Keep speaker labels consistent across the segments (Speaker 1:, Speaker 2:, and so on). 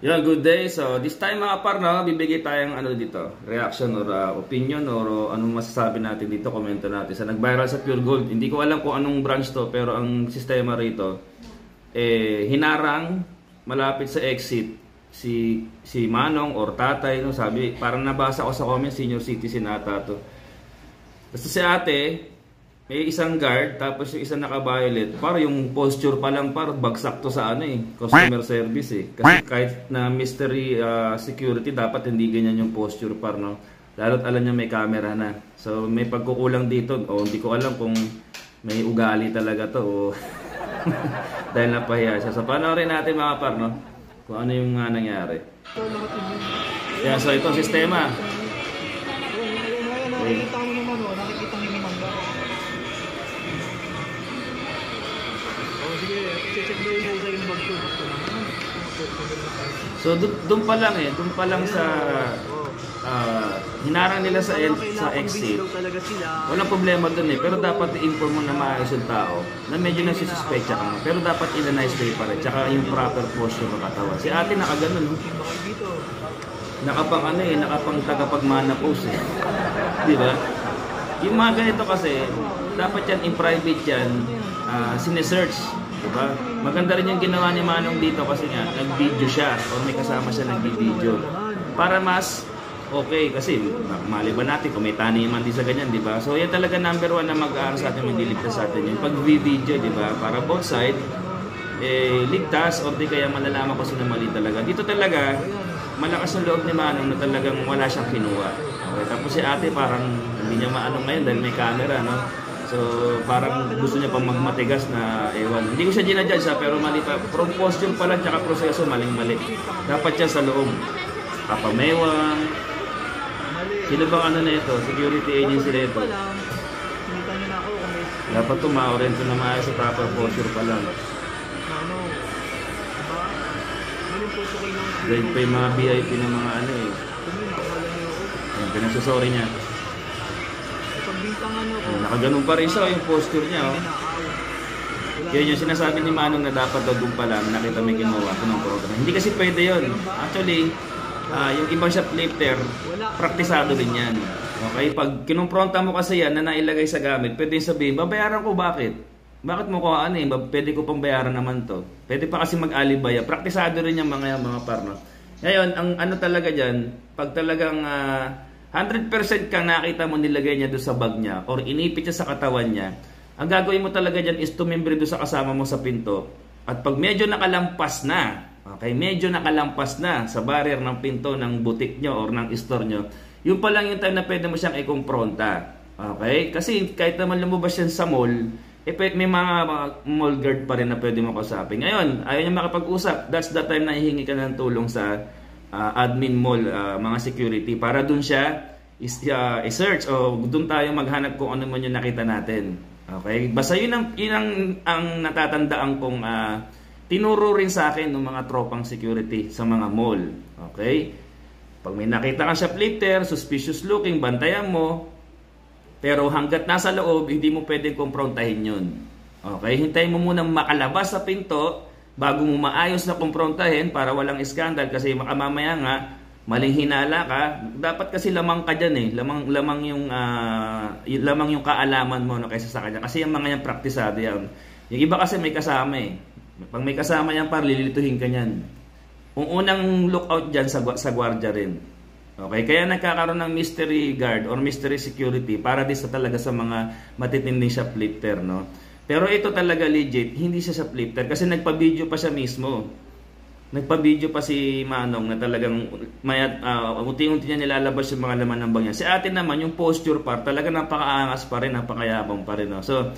Speaker 1: Yeah, good day. So, this time mga par, no, bibigay tayong dito, reaction or opinion or anong masasabi natin dito, komento natin sa nag-viral sa Pure Gold. Hindi ko alam kung anong branch to, pero ang sistema rito, hinarang malapit sa exit si Manong or tatay, no, sabi, parang nabasa ko sa comment, senior citizen ata to. Basta si ate, may isang guard, tapos yung isang naka-violet. Parang yung posture pa lang, parang bagsak to sa customer service eh. Kasi kahit na mystery security, dapat hindi ganyan yung posture par, no? Lalo't alam niya may camera na. So may pagkukulang dito, o hindi ko alam kung may ugali talaga to o dahil napahiya siya. So panoorin natin mga par, no? Kung ano yung nangyari. Yeah, so itong sistema. Okay. So doon pa lang doon pa lang sa hinarang nila sa exit. Walang problema doon pero dapat i-inform mo na maayos yung tao na medyo nasususpect ka, pero dapat in a nice way pa rin, tsaka yung proper posture ng katawan. Si ate nakaganon, nakapang nakapang tagapagmana pose di ba? Yung mga ganito kasi dapat yan in private yan, sinesearch. Diba? Maganda rin yung ginawa ni Manong dito kasi nga nag-video siya o may kasama siya nag-video para mas okay kasi maliban natin kung may taniman din sa ganyan, diba? So yan talaga number one na mag-aaral sa atin, magliligtas sa atin yung pag-video, diba? Para both side ligtas o di kaya malalaman ko sila mali talaga. Dito talaga malakas ang loob ni Manong na talagang wala siyang kinuha. Okay? Tapos si ate parang hindi niya maano ngayon dahil may camera, no? So, parang gusto niya pang magmatigas na ewan. Hindi ko siya ginajudge pero mali pa. From posture pa lang, tsaka proseso, maling-mali. Dapat siya sa loob. Kapamewang. Sino bang na ito? Security agency na ito. Dapat tumaorento na maayos sa proper posture pa lang. Dahil pa yung mga VIP ng mga Ayan, pinagsasorry niya. Nakaganon pa rin siya yung posture niya. Kaya yung sinasabi ni Manong na dapat daw doon pa lang nakita may kinuha ko ng program. Hindi kasi pwede yun. Actually, yung ibang shoplifter, praktisado din yan. Okay? Pag kinumpronta mo kasi yan na nailagay sa gamit, pwede yung sabihin, babayaran ko bakit? Bakit mo ko pwede ko pang bayaran naman to. Pwede pa kasi mag-alibaya. Praktisado rin yung mga parno. Ngayon, ang talaga dyan, pag talagang 100% kang nakita mo nilagay niya doon sa bag niya or inipit niya sa katawan niya, ang gagawin mo talaga dyan is tumimbre doon sa kasama mo sa pinto. At pag medyo nakalampas na, okay, medyo nakalampas na sa barrier ng pinto ng butik nyo or ng store nyo, yun pa lang yung time na pwede mo siyang i-confronta. Okay? Kasi kahit naman lumabas yan sa mall, may mga mall guard pa rin na pwede mo kausapin. Ngayon, ayaw niya makapag-usap. That's the time na hihingi ka ng tulong sa admin mall, mga security, para dun siya i-search o dun tayo maghanap kung ano man yung nakita natin. Okay? Basta yun ang natatandaan kong tinuro rin sa akin ng mga tropang security sa mga mall. Okay? Pag may nakita kang shoplifter, suspicious looking, bantayan mo. Pero hanggat nasa loob, hindi mo pwedeng kumprontahin yun. Okay? Hintayin mo munang makalabas sa pinto bago mo maayos na kumprontahin para walang iskandal kasi mamaya nga maling hinala ka. Dapat kasi lamang ka dyan lamang yung kaalaman mo no, kaysa sa kanya kasi yung mga yan praktisado yan. Yung iba kasi may kasama pag may kasama yan par lilituhin ka yan. Kung unang lookout dyan sa gwardiya rin. Okay, kaya nagkakaroon ng mystery guard or mystery security para din sa talaga sa mga matitinding shoplifter, no? Pero ito talaga legit, hindi siya shoplifter kasi nagpa-video pa siya mismo. Nagpa-video pa si Manong na talagang unti-unti niya nilalabas yung mga laman ng bag niya. Si ate naman, yung posture part, talaga napakaangas pa rin, napakayabang pa rin. No? So,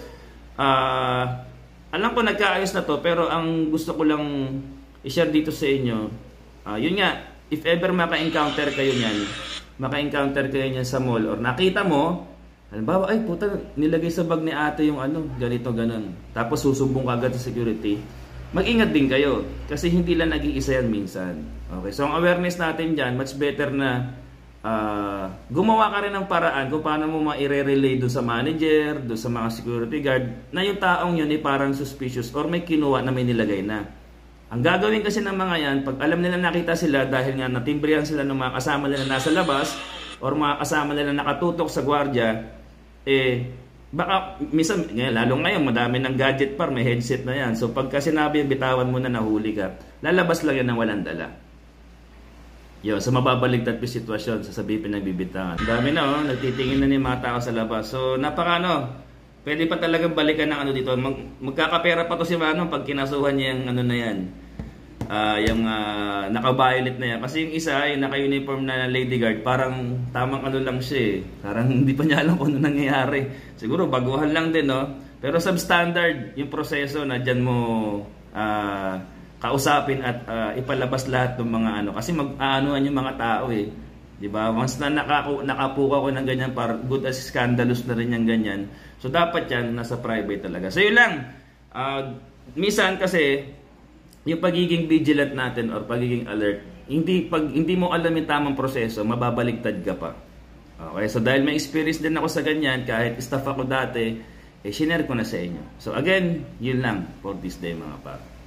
Speaker 1: alam ko nagkaayos na to, pero ang gusto ko lang i-share dito sa inyo, yun nga, if ever maka-encounter kayo niyan sa mall or nakita mo, halimbawa, ay puta, nilagay sa bag ni ate yung ganito, ganon. Tapos susumbong ka agad sa security. Mag-ingat din kayo. Kasi hindi lang nag-iisa yan minsan. Okay, so ang awareness natin dyan, much better na gumawa ka rin ng paraan kung paano mo ma-relay doon sa manager, doon sa mga security guard, na yung taong yun ay parang suspicious or may kinuha na may nilagay na. Ang gagawin kasi ng mga yan, pag alam nila nakita sila dahil nga natimbrihan sila ng mga kasama nila nasa labas or mga kasama nila nakatutok sa gwardiya, baka minsan, lalo ngayon, madami ng gadget par, may headset na yan. So pagka sinabi yung bitawan mo na nahuli ka, lalabas lang yan ng walang dala. Yun, so mababaligtad yung sitwasyon, sasabihin pinagbibitangan. Ang dami na, nagtitingin na ni mga tao sa labas. So pwede pa talagang balikan ng dito. Magkakapera pa to si Manong pag kinasuhan niya yung na yan. Yung naka-violet na yan. Kasi yung isa, yung naka-uniform na lady guard, parang tamang lang siya eh. Parang hindi pa niya alam kung ano nangyayari. Siguro baguhan lang din, no? Pero substandard yung proseso na dyan mo kausapin at ipalabas lahat ng mga Kasi mag-aanuhan yung mga tao eh. Diba? Once na nakapuka ko ng ganyan, good as scandalous na rin yung ganyan. So dapat yan nasa private talaga. So yun lang. Minsan kasi yung pagiging vigilant natin or pagiging alert, hindi mo alam yung tamang proseso, mababaligtad ka pa. Okay, so dahil may experience din ako sa ganyan, kahit staff ako dati, share ko na sa inyo. So again, yun lang for this day mga par.